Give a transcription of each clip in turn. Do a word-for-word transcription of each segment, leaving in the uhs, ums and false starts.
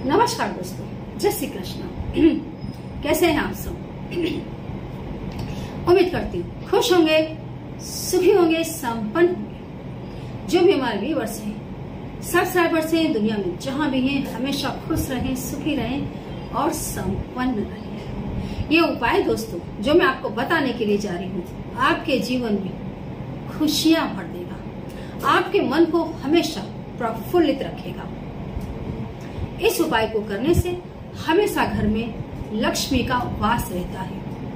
नमस्कार दोस्तों, जय श्री कृष्ण। कैसे हैं आप सब? उम्मीद करती हूँ खुश होंगे, सुखी होंगे, संपन्न होंगे। जो भी हमारे व्यूअर्स हैं, सब्सक्राइबर्स हैं, दुनिया में जहां भी हैं, हमेशा खुश रहें, सुखी रहें और संपन्न रहें। ये उपाय दोस्तों जो मैं आपको बताने के लिए जा रही हूँ, आपके जीवन में खुशियां भर देगा, आपके मन को हमेशा प्रफुल्लित रखेगा। इस उपाय को करने से हमेशा घर में लक्ष्मी का वास रहता है।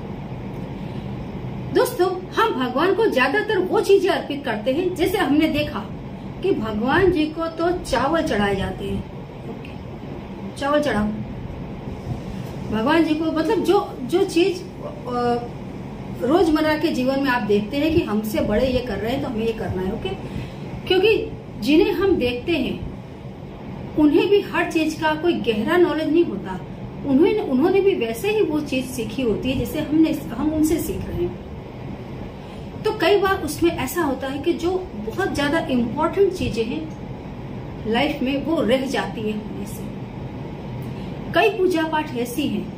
दोस्तों, हम भगवान को ज्यादातर वो चीजें अर्पित करते हैं, जैसे हमने देखा कि भगवान जी को तो चावल चढ़ाए जाते हैं। चावल चढ़ाओ भगवान जी को, मतलब जो जो चीज रोजमर्रा के जीवन में आप देखते हैं कि हमसे बड़े ये कर रहे हैं तो हमें ये करना है। ओके, क्योंकि जिन्हें हम देखते हैं उन्हें भी हर चीज का कोई गहरा नॉलेज नहीं होता। उन्होंने उन्होंने भी वैसे ही वो चीज सीखी होती है जैसे हमने हम उनसे सीख रहे हैं। तो कई बार उसमें ऐसा होता है कि जो बहुत ज्यादा इम्पोर्टेंट चीजें हैं लाइफ में, वो रह जाती है होने से। कई पूजा पाठ ऐसी हैं,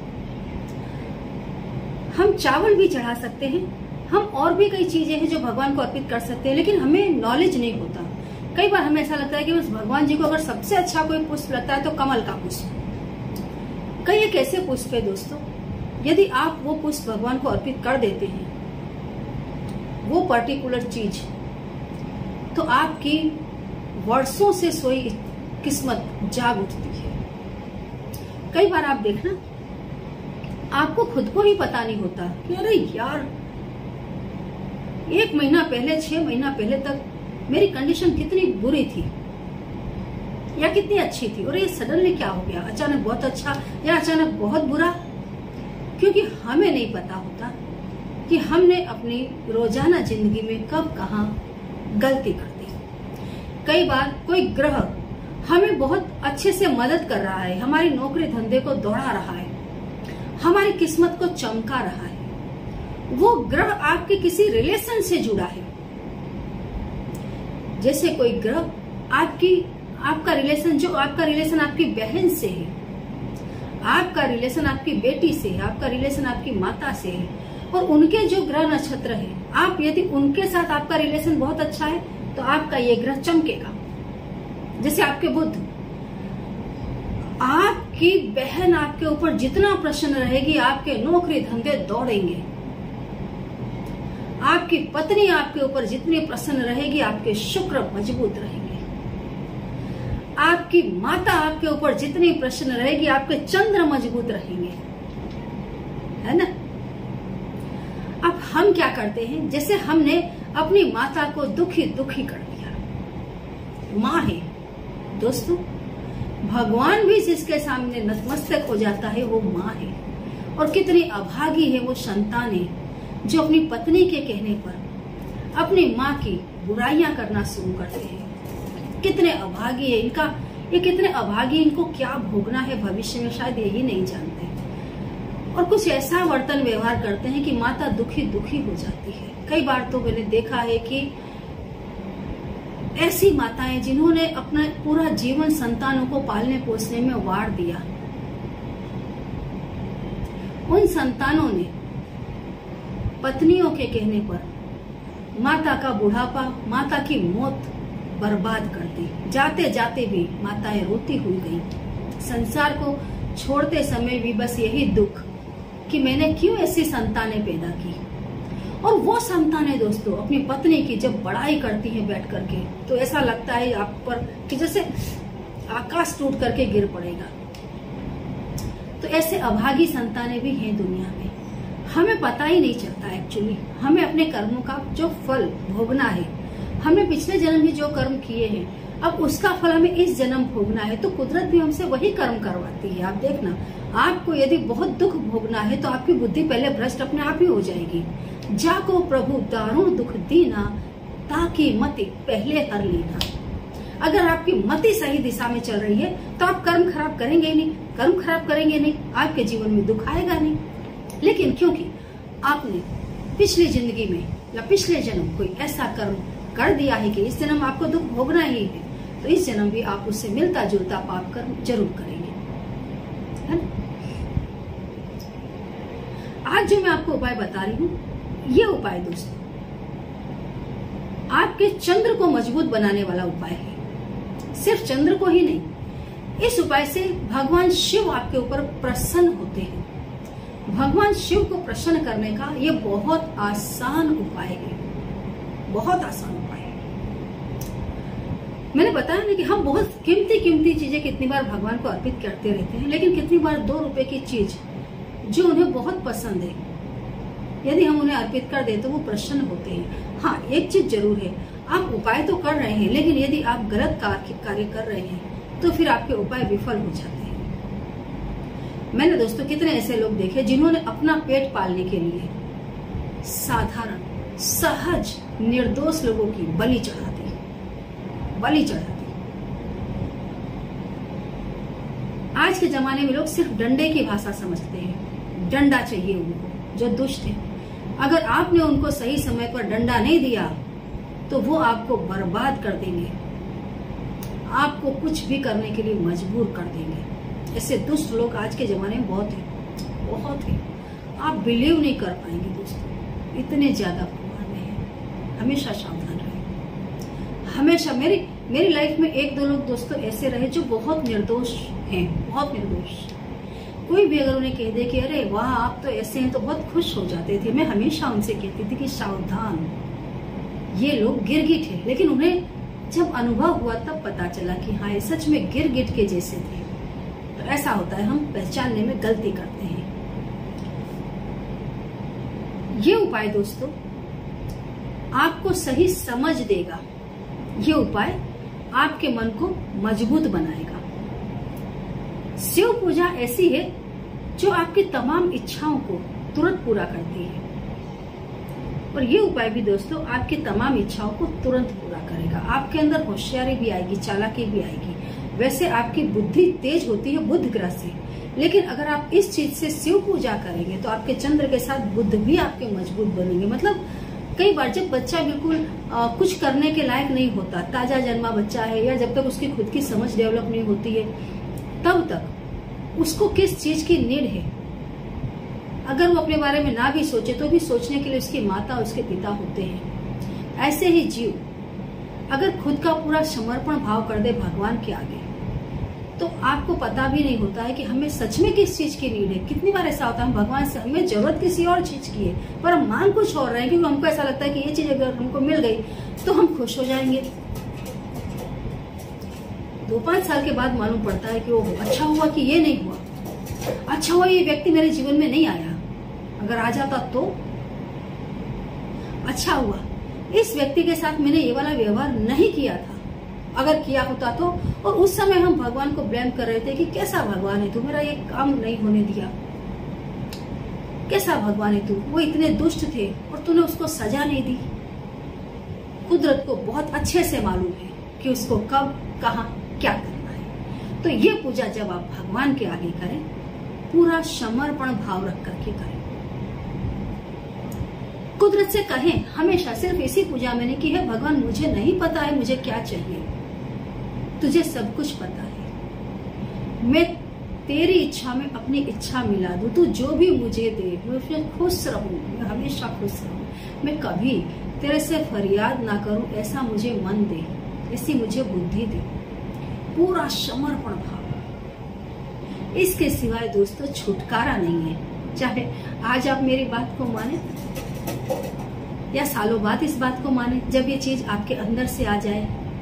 हम चावल भी चढ़ा सकते हैं, हम और भी कई चीजें हैं जो भगवान को अर्पित कर सकते हैं, लेकिन हमें नॉलेज नहीं होता। कई बार हमें ऐसा लगता है कि उस भगवान जी को अगर सबसे अच्छा कोई पुष्प लगता है तो कमल का पुष्प। कई एक ऐसे पुष्प है दोस्तों, यदि आप वो पुष्प भगवान को अर्पित कर देते हैं, वो पर्टिकुलर चीज, तो आपकी वर्षों से सोई किस्मत जाग उठती है। कई बार आप देखना, आपको खुद को ही पता नहीं होता कि अरे यार, एक महीना पहले, छह महीना पहले तक मेरी कंडीशन कितनी बुरी थी या कितनी अच्छी थी, और ये सडनली क्या हो गया, अचानक बहुत अच्छा या अचानक बहुत बुरा। क्योंकि हमें नहीं पता होता कि हमने अपनी रोजाना जिंदगी में कब कहाँ गलती कर दी। कई बार कोई ग्रह हमें बहुत अच्छे से मदद कर रहा है, हमारी नौकरी धंधे को दौड़ा रहा है, हमारी किस्मत को चमका रहा है। वो ग्रह आपके किसी रिलेशन से जुड़ा है। जैसे कोई ग्रह आपकी आपका रिलेशन जो आपका रिलेशन आपकी बहन से है, आपका रिलेशन आपकी बेटी से है, आपका रिलेशन आपकी माता से है, और उनके जो ग्रह नक्षत्र है, आप यदि उनके साथ आपका रिलेशन बहुत अच्छा है तो आपका ये ग्रह चमकेगा। जैसे आपके बुध, आपकी बहन आपके ऊपर जितना प्रसन्न रहेगी, आपके नौकरी धंधे दौड़ेंगे। आपकी पत्नी आपके ऊपर जितनी प्रसन्न रहेगी, आपके शुक्र मजबूत रहेंगे। आपकी माता आपके ऊपर जितनी प्रसन्न रहेगी, आपके चंद्र मजबूत रहेंगे, है ना। अब हम क्या करते हैं, जैसे हमने अपनी माता को दुखी दुखी कर दिया। माँ है दोस्तों, भगवान भी जिसके सामने नतमस्तक हो जाता है वो माँ है। और कितनी अभागी है वो संतानें जो अपनी पत्नी के कहने पर अपनी माँ की बुराइयां करना शुरू करते हैं। कितने अभागी है इनका, ये कितने अभागी, इनको क्या भोगना है भविष्य में, शायद यही नहीं जानते। और कुछ ऐसा वर्तन व्यवहार करते हैं कि माता दुखी दुखी हो जाती है। कई बार तो मैंने देखा है कि ऐसी माताएं जिन्होंने अपना पूरा जीवन संतानों को पालने पोसने में वार दिया, उन संतानों ने पत्नियों के कहने पर माता का बुढ़ापा, माता की मौत बर्बाद कर दी। जाते जाते भी माताएं रोती हुई गई। संसार को छोड़ते समय भी बस यही दुख कि मैंने क्यों ऐसी संतानें पैदा की। और वो संतानें दोस्तों अपनी पत्नी की जब बड़ाई करती हैं बैठ करके, तो ऐसा लगता है आप पर कि जैसे आकाश टूट करके गिर पड़ेगा। तो ऐसे अभागी संतानें भी हैं दुनिया में। हमें पता ही नहीं चलता एक्चुअली, हमें अपने कर्मों का जो फल भोगना है। हमने पिछले जन्म में जो कर्म किए हैं, अब उसका फल हमें इस जन्म भोगना है। तो कुदरत भी हमसे वही कर्म करवाती है। आप देखना, आपको यदि बहुत दुख भोगना है तो आपकी बुद्धि पहले भ्रष्ट अपने आप ही हो जाएगी। जाको प्रभु दारुण दुख दीना, ताकि मति पहले हर लेना। अगर आपकी मति सही दिशा में चल रही है तो आप कर्म खराब करेंगे ही नहीं। कर्म खराब करेंगे नहीं, आपके जीवन में दुख आएगा नहीं। लेकिन क्योंकि आपने पिछली जिंदगी में या पिछले जन्म कोई ऐसा कर्म कर दिया है कि इस जन्म आपको दुख भोगना ही है, तो इस जन्म भी आप उससे मिलता जुलता पाप कर्म जरूर करेंगे। है ना। आज जो मैं आपको उपाय बता रही हूँ, ये उपाय दोस्तों आपके चंद्र को मजबूत बनाने वाला उपाय है। सिर्फ चंद्र को ही नहीं, इस उपाय से भगवान शिव आपके ऊपर प्रसन्न होते हैं। भगवान शिव को प्रसन्न करने का ये बहुत आसान उपाय है, बहुत आसान उपाय है। मैंने बताया ना कि हम बहुत कीमती कीमती चीजें कितनी बार भगवान को अर्पित करते रहते हैं, लेकिन कितनी बार दो रुपए की चीज जो उन्हें बहुत पसंद है, यदि हम उन्हें अर्पित कर दें तो वो प्रसन्न होते हैं। हाँ, एक चीज जरूर है, आप उपाय तो कर रहे हैं, लेकिन यदि आप गलत कार्य कर रहे हैं तो फिर आपके उपाय विफल हो जाते हैं। मैंने दोस्तों कितने ऐसे लोग देखे जिन्होंने अपना पेट पालने के लिए साधारण सहज निर्दोष लोगों की बलि चढ़ा दी, बलि चढ़ा दी। आज के जमाने में लोग सिर्फ डंडे की भाषा समझते हैं, डंडा चाहिए उनको, जो दुष्ट है। अगर आपने उनको सही समय पर डंडा नहीं दिया तो वो आपको बर्बाद कर देंगे, आपको कुछ भी करने के लिए मजबूर कर देंगे। ऐसे दुष्ट लोग आज के जमाने में बहुत है, बहुत है। आप बिलीव नहीं कर पाएंगे दोस्तों, इतने ज्यादा प्रमाण में है। हमेशा सावधान रहे, हमेशा। मेरी मेरी लाइफ में एक दो लोग दोस्तों ऐसे रहे जो बहुत निर्दोष हैं, बहुत निर्दोष। कोई भी अगर उन्हें कह दे कि अरे वाह आप तो ऐसे हैं, तो बहुत खुश हो जाते थे। मैं हमेशा उनसे कहती थी कि सावधान, ये लोग गिरगिट है। लेकिन उन्हें जब अनुभव हुआ तब पता चला कि हाँ ये सच में गिरगिट के जैसे थे। तो ऐसा होता है, हम पहचानने में गलती करते हैं। ये उपाय दोस्तों आपको सही समझ देगा, ये उपाय आपके मन को मजबूत बनाएगा। शिव पूजा ऐसी है जो आपकी तमाम इच्छाओं को तुरंत पूरा करती है, और ये उपाय भी दोस्तों आपकी तमाम इच्छाओं को तुरंत पूरा करेगा। आपके अंदर होशियारी भी आएगी, चालाकी भी आएगी। वैसे आपकी बुद्धि तेज होती है बुध ग्रह से, लेकिन अगर आप इस चीज से शिव पूजा करेंगे तो आपके चंद्र के साथ बुध भी आपके मजबूत बनेंगे। मतलब कई बार जब बच्चा बिल्कुल आ, कुछ करने के लायक नहीं होता, ताजा जन्मा बच्चा है, या जब तक उसकी खुद की समझ डेवलप नहीं होती है, तब तक उसको किस चीज की नीड है, अगर वो अपने बारे में ना भी सोचे तो भी सोचने के लिए उसकी माता उसके पिता होते हैं। ऐसे ही जीव अगर खुद का पूरा समर्पण भाव कर दे भगवान के आगे, तो आपको पता भी नहीं होता है कि हमें सच में किस चीज की नीड है। कितनी बार ऐसा होता है भगवान से हमें जरूरत किसी और चीज की है, पर हम मांग कुछ और रहे हैं, क्योंकि हमको ऐसा लगता है कि ये चीज अगर हमको मिल गई तो हम खुश हो जाएंगे। दो पांच साल के बाद मालूम पड़ता है कि वो अच्छा हुआ कि ये नहीं हुआ, अच्छा हुआ ये व्यक्ति मेरे जीवन में नहीं आया, अगर आ जाता तो अच्छा हुआ इस व्यक्ति के साथ मैंने ये वाला व्यवहार नहीं किया था, अगर किया होता तो। और उस समय हम भगवान को ब्लेम कर रहे थे कि कैसा भगवान है तू, मेरा ये काम नहीं होने दिया, कैसा भगवान है तू, वो इतने दुष्ट थे और तूने उसको सजा नहीं दी। कुदरत को बहुत अच्छे से मालूम है कि उसको कब कहाँ क्या करना है। तो ये पूजा जब आप भगवान के आगे करें, पूरा समर्पण भाव रख करके करें। कुदरत से कहें हमेशा, सिर्फ इसी पूजा मैंने की है, भगवान मुझे नहीं पता है मुझे क्या चाहिए, तुझे सब कुछ पता है, मैं तेरी इच्छा में अपनी इच्छा मिला दूं, तू जो भी मुझे दे मैं उसमें खुश रहूं, मैं हमेशा खुश रहूं, मैं कभी तेरे से फरियाद ना करूं, ऐसा मुझे मन दे, ऐसी मुझे बुद्धि दे। पूरा समर्पण भाव, इसके सिवाय दोस्तों छुटकारा नहीं है। चाहे आज आप मेरी बात को माने या सालों बाद इस बात को माने, जब ये चीज आपके अंदर से आ जाए,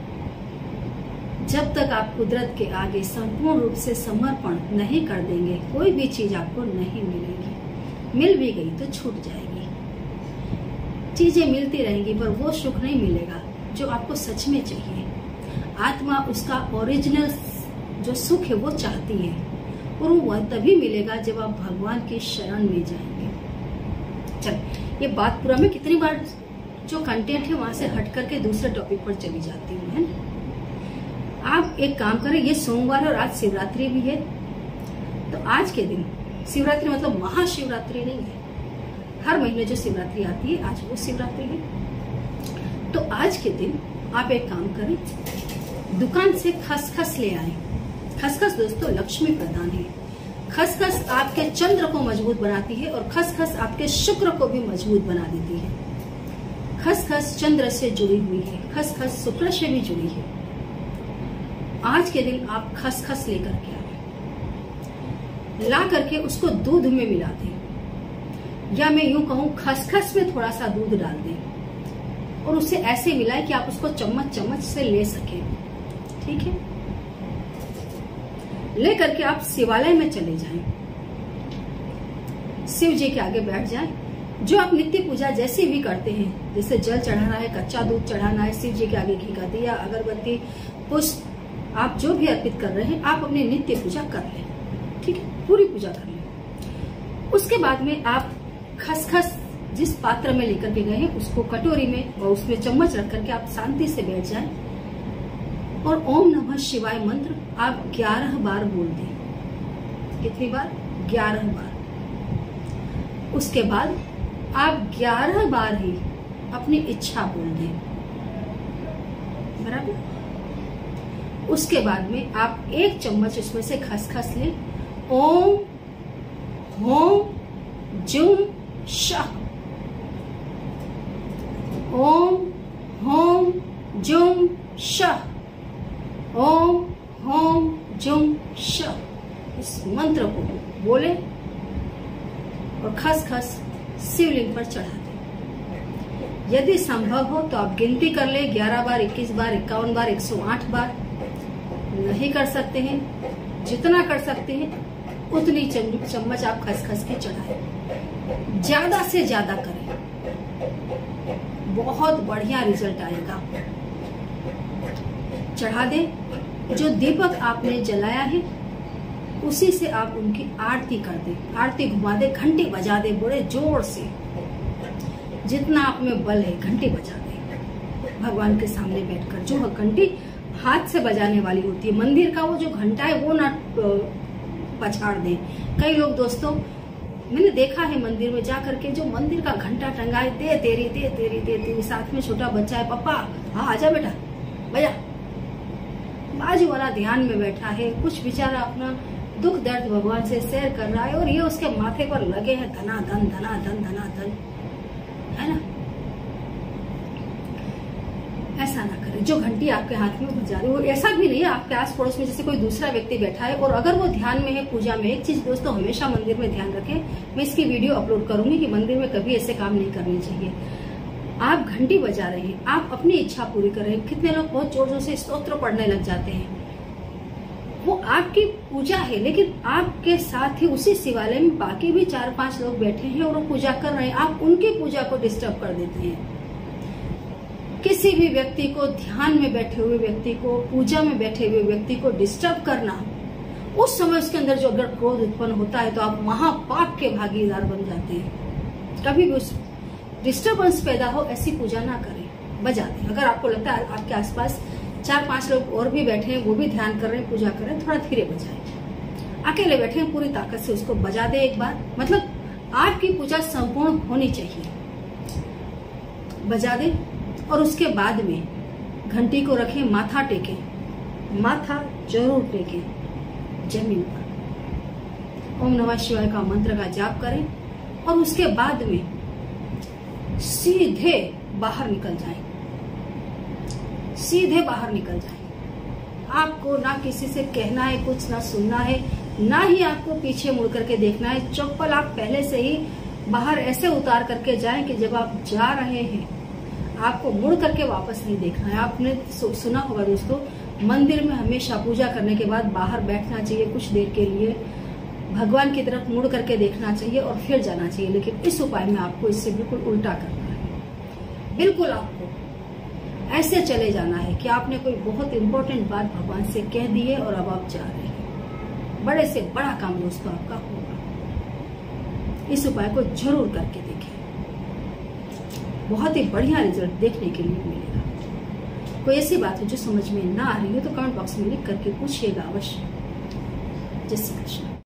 जब तक आप कुदरत के आगे संपूर्ण रूप से समर्पण नहीं कर देंगे, कोई भी चीज आपको नहीं मिलेगी। मिल भी गई तो छूट जाएगी। चीजें मिलती रहेंगी पर वो सुख नहीं मिलेगा जो आपको सच में चाहिए। आत्मा उसका ओरिजिनल जो सुख है वो चाहती है, और वो तभी मिलेगा जब आप भगवान की शरण में जाएंगे। चल, ये बात पूरा मैं कितनी बार जो कंटेंट है वहां से हट करके दूसरे टॉपिक पर चली जाती हूँ, है ना। आप एक काम करें, ये सोमवार और आज शिवरात्रि भी है, तो आज के दिन, शिवरात्रि मतलब महाशिवरात्रि नहीं है, हर महीने जो शिवरात्रि आती है आज वो शिवरात्रि है। तो आज के दिन आप एक काम करें, दुकान से खसखस ले आए। खसखस दोस्तों लक्ष्मी प्रदान है, खसखस आपके चंद्र को मजबूत बनाती है और खसखस आपके शुक्र को भी मजबूत बना देती है। खसखस चंद्र से जुड़ी हुई है, खसखस शुक्र से भी जुड़ी है। आज के दिन आप खसखस लेकर के आए, ला करके उसको दूध में मिला दें, या मैं यूं कहूं खसखस में थोड़ा सा दूध डाल दें और उसे ऐसे मिलाएं कि आप उसको चम्मच चम्मच से ले सकें। ठीक है, ले करके आप शिवालय में चले जाएं, शिव जी के आगे बैठ जाएं। जो आप नित्य पूजा जैसे भी करते हैं, जैसे जल चढ़ाना है, कच्चा दूध चढ़ाना है, शिव जी के आगे घी का दिया, अगरबत्ती, पुष्प, आप जो भी अर्पित कर रहे हैं आप अपनी नित्य पूजा कर लें। ठीक है, पूरी पूजा कर लें। उसके बाद में आप खसखस जिस पात्र में लेकर के गए हैं उसको कटोरी में और उसमें चम्मच रख करके आप शांति से बैठ जाएं और ओम नमः शिवाय मंत्र आप ग्यारह बार बोल दें। कितनी बार? ग्यारह बार। उसके बाद आप ग्यारह बार ही अपनी इच्छा बोल दें। बराबर। उसके बाद में आप एक चम्मच उसमें से खसखस लें। ओम होम जुम शह, ओम होम जुम शह, ओम होम जुम शह, इस मंत्र को बोले और खसखस शिवलिंग पर चढ़ा दें। यदि संभव हो तो आप गिनती कर ले, ग्यारह बार, इक्कीस बार, इक्यावन बार, एक सौ आठ बार। नहीं कर सकते हैं, जितना कर सकते हैं उतनी चम्मच आप खसखस की चढ़ाएं। ज्यादा से ज्यादा करें, बहुत बढ़िया रिजल्ट आएगा। चढ़ा दें। जो दीपक आपने जलाया है उसी से आप उनकी आरती कर दें, आरती घुमा दे, घंटी बजा दे बड़े जोर से, जितना आप में बल है घंटी बजा दे भगवान के सामने बैठकर। जो घंटी हाथ से बजाने वाली होती है, मंदिर का वो जो घंटा है वो ना पछाड़ दे। कई लोग दोस्तों मैंने देखा है मंदिर में जा करके जो मंदिर का घंटा टंगाए, दे तेरी दे तेरी दे तेरी, साथ में छोटा बच्चा है, पापा हाँ आजा बेटा बजा। बाजू वाला ध्यान में बैठा है, कुछ बेचारा अपना दुख दर्द भगवान से शेयर कर रहा है और ये उसके माथे पर लगे हैं धना धन धना धन धना धन, है ना। ऐसा ना करें। जो घंटी आपके हाथ में बजा रही है वो ऐसा भी नहीं है आपके आस पड़ोस में जैसे कोई दूसरा व्यक्ति बैठा है और अगर वो ध्यान में है, पूजा में। एक चीज दोस्तों हमेशा मंदिर में ध्यान रखें, मैं इसकी वीडियो अपलोड करूंगी कि मंदिर में कभी ऐसे काम नहीं करने चाहिए। आप घंटी बजा रहे हैं, आप अपनी इच्छा पूरी कर रहे हैं। कितने लोग बहुत जोर जोर से स्तोत्र पढ़ने लग जाते हैं, वो आपकी पूजा है, लेकिन आपके साथ ही उसी शिवालय में बाकी भी चार पांच लोग बैठे हैं और वो पूजा कर रहे हैं, आप उनकी पूजा को डिस्टर्ब कर देते हैं। किसी भी व्यक्ति को, ध्यान में बैठे हुए व्यक्ति को, पूजा में बैठे हुए व्यक्ति को डिस्टर्ब करना, उस समय उसके अंदर जो अगर क्रोध उत्पन्न होता है तो आप महापाप के भागीदार बन जाते हैं। कभी भी उस डिस्टर्बेंस पैदा हो ऐसी पूजा ना करें, बजा दें। अगर आपको लगता है आपके आसपास चार पांच लोग और भी बैठे हैं, वो भी ध्यान कर रहे हैं, पूजा कर रहे हैं, थोड़ा धीरे बजाएं। अकेले बैठे हैं, पूरी ताकत से उसको बजा दे एक बार। मतलब आपकी पूजा संपूर्ण होनी चाहिए, बजा दे। और उसके बाद में घंटी को रखें, माथा टेकें, माथा जरूर टेकें जमीन पर। ओम नमः शिवाय का मंत्र का जाप करें और उसके बाद में सीधे बाहर निकल जाएं, सीधे बाहर निकल जाएं। आपको ना किसी से कहना है कुछ, ना सुनना है, ना ही आपको पीछे मुड़ करके देखना है। चप्पल आप पहले से ही बाहर ऐसे उतार करके जाएं कि जब आप जा रहे हैं आपको मुड़ करके वापस नहीं देखना है। आपने सुना होगा दोस्तों, मंदिर में हमेशा पूजा करने के बाद बाहर बैठना चाहिए कुछ देर के लिए, भगवान की तरफ मुड़ करके देखना चाहिए और फिर जाना चाहिए। लेकिन इस उपाय में आपको इससे बिल्कुल उल्टा करना है। बिल्कुल आपको ऐसे चले जाना है कि आपने कोई बहुत इंपॉर्टेंट बात भगवान से कह दी है और अब आप जा रहे हैं। बड़े से बड़ा काम दोस्तों आपका होगा। इस उपाय को जरूर करके देखें, बहुत ही बढ़िया रिजल्ट देखने के लिए मिलेगा। कोई ऐसी बात है जो समझ में ना आ रही हो तो कमेंट बॉक्स में लिख करके पूछिएगा अवश्य। जय श्री कृष्ण।